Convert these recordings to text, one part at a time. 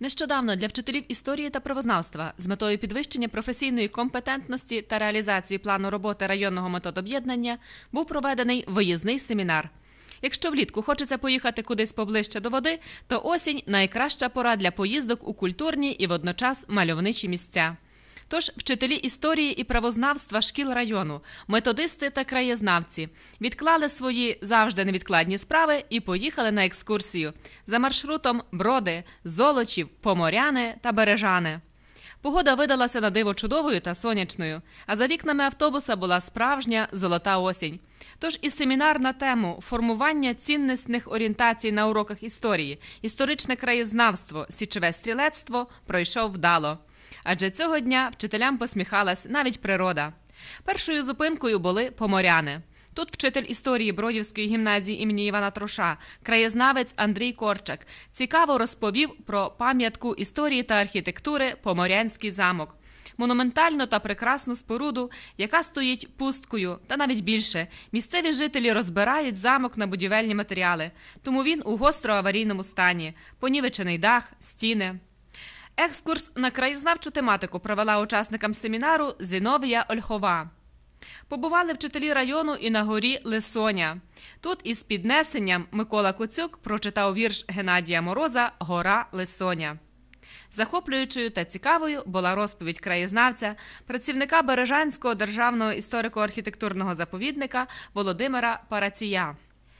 Нещодавно для вчителів історії та правознавства з метою підвищення професійної компетентності та реалізації плану роботи районного методоб'єднання був проведений виїзний семінар. Якщо влітку хочеться поїхати кудись поближче до води, то осінь – найкраща пора для поїздок у культурні і водночас мальовничі місця. Тож вчителі історії і правознавства шкіл району, методисти та краєзнавці відклали свої завжди невідкладні справи і поїхали на екскурсію за маршрутом Броди, Золочів, Поморяни та Бережани. Погода видалася на диво чудовою та сонячною, а за вікнами автобуса була справжня золота осінь. Тож і семінар на тему «Формування ціннісних орієнтацій на уроках історії, історичне краєзнавство, січове стрілецтво» пройшов вдало. Адже цього дня вчителям посміхалась навіть природа. Першою зупинкою були Поморяни. Тут вчитель історії Бродівської гімназії імені Івана Троша, краєзнавець Андрій Корчак, цікаво розповів про пам'ятку історії та архітектури Поморянський замок. Монументальну та прекрасну споруду, яка стоїть пусткою, та навіть більше. Місцеві жителі розбирають замок на будівельні матеріали, тому він у гостро аварійному стані. Понівечений дах, стіни. Екскурс на краєзнавчу тематику провела учасникам семінару Зіновія Ольхова. Побували вчителі району і на горі Лисоня. Тут із піднесенням Микола Коцюк прочитав вірш Геннадія Мороза «Гора Лисоня». Захоплюючою та цікавою була розповідь краєзнавця, працівника Бережанського державного історико-архітектурного заповідника Володимира Парація.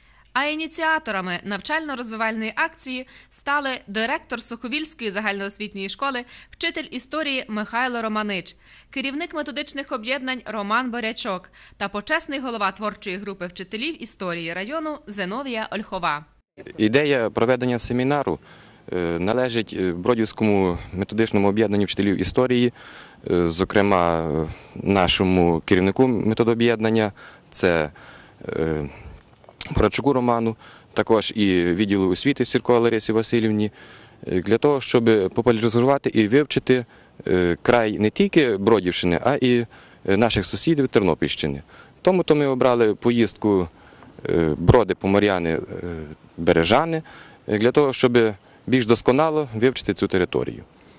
А ініціаторами навчально-розвивальної акції стали директор Суховільської загальноосвітньої школи, вчитель історії Михайло Романич, керівник методичних об'єднань Роман Борячок та почесний голова творчої групи вчителів історії району Зіновія Ольхова. Ідея проведення семінару належить Бродівському методичному об'єднанню вчителів історії, зокрема нашому керівнику методоб'єднання – це Борячуку Роману, також і відділу освіти Сірко Ларисі Васильівні, для того, щоб популяризувати і вивчити край не тільки Бродівщини, а і наших сусідів Тернопільщини. Тому ми обрали поїздку Броди, Поморяни, Бережани, для того, щоб більш досконало вивчити цю територію.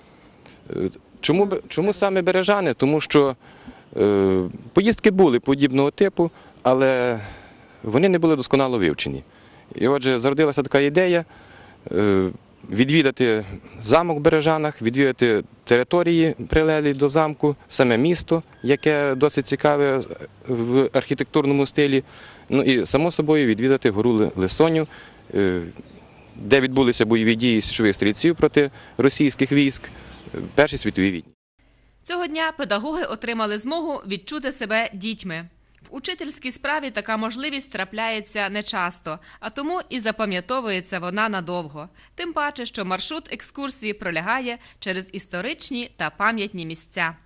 Чому саме Бережани? Тому що поїздки були подібного типу, але вони не були досконало вивчені. І отже, зародилася така ідея відвідати замок в Бережанах, відвідати території, прилеглі до замку, саме місто, яке досить цікаве в архітектурному стилі, ну і, само собою, відвідати гору Лисоню, де відбулися бойові дії січових стрільців проти російських військ в Першій світовій війні. Цього дня педагоги отримали змогу відчути себе дітьми. В учительській справі така можливість трапляється нечасто, а тому і запам'ятовується вона надовго. Тим паче, що маршрут екскурсії пролягає через історичні та пам'ятні місця.